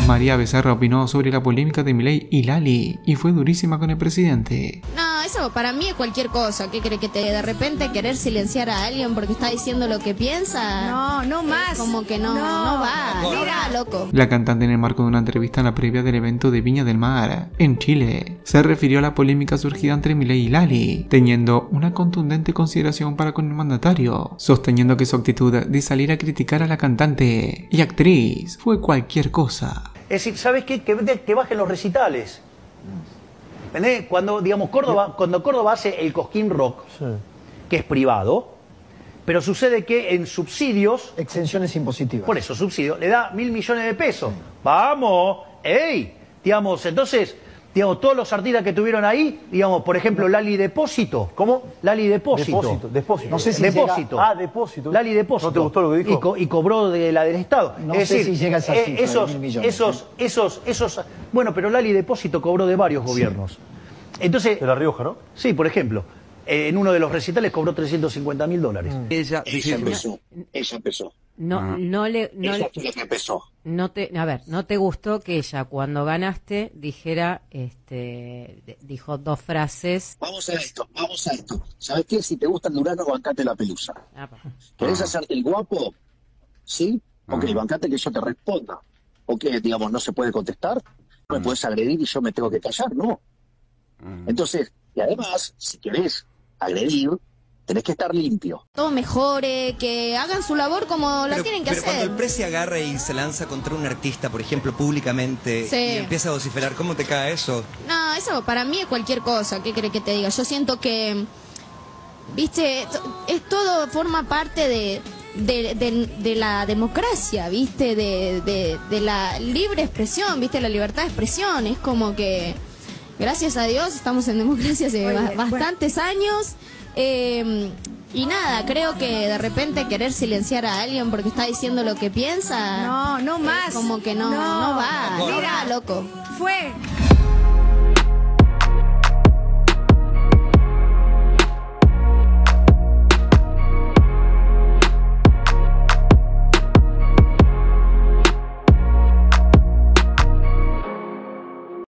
María Becerra opinó sobre la polémica de Milei y Lali y fue durísima con el presidente. No, eso para mí es cualquier cosa. ¿Qué cree que de repente querer silenciar a alguien porque está diciendo lo que piensa? No más. Como que no va. Mira, loco. La cantante, en el marco de una entrevista en la previa del evento de Viña del Mar, en Chile, se refirió a la polémica surgida entre Milei y Lali, teniendo una contundente consideración para con el mandatario, sosteniendo que su actitud de salir a criticar a la cantante y actriz fue cualquier cosa. Es decir, ¿sabes qué? Que bajen los recitales. ¿Entendés? Cuando, digamos, Córdoba hace el Cosquín Rock, sí, que es privado, pero sucede que en subsidios... Exenciones impositivas. Por eso, subsidio, le da 1.000 millones de pesos. Sí. ¡Vamos! ¡Ey! Digamos, entonces, digamos, todos los artistas que tuvieron ahí, digamos, por ejemplo, Lali Depósito. ¿Cómo? Lali Depósito. Depósito. No sé si Depósito. Llega... Depósito. Lali Depósito. ¿No te gustó lo que dijo? Y cobró de la del Estado. No es sé decir, si llega a esa cifra esos, de 1.000 millones. esos... Bueno, pero Lali Depósito cobró de varios gobiernos. Entonces... De La Rioja, ¿no? Sí, por ejemplo. En uno de los recitales cobró $350.000. Ella empezó. Ella fue la que empezó. No te gustó que ella cuando ganaste dijera, dijo dos frases. Vamos a esto. ¿Sabes qué? Si te gusta el Durano, bancate la pelusa. ¿Querés hacerte el guapo? ¿Sí? Ok, bancate que yo te responda. Ok, digamos, no se puede contestar. No me puedes agredir y yo me tengo que callar, ¿no? Entonces, y además, si querés agredir, tenés que estar limpio. Todo mejore, que hagan su labor como la tienen que hacer. Pero cuando el presi agarra y se lanza contra un artista, por ejemplo, públicamente, sí, y empieza a vociferar, ¿cómo te cae eso? No, eso para mí es cualquier cosa. ¿Qué cree que te diga? Yo siento que, viste, todo forma parte de la democracia, viste, de la libre expresión, viste, la libertad de expresión. Es como que, gracias a Dios, estamos en democracia hace bastantes años. Y nada, creo que de repente querer silenciar a alguien porque está diciendo lo que piensa... No más. Como que no va. Mira, loco. Fue.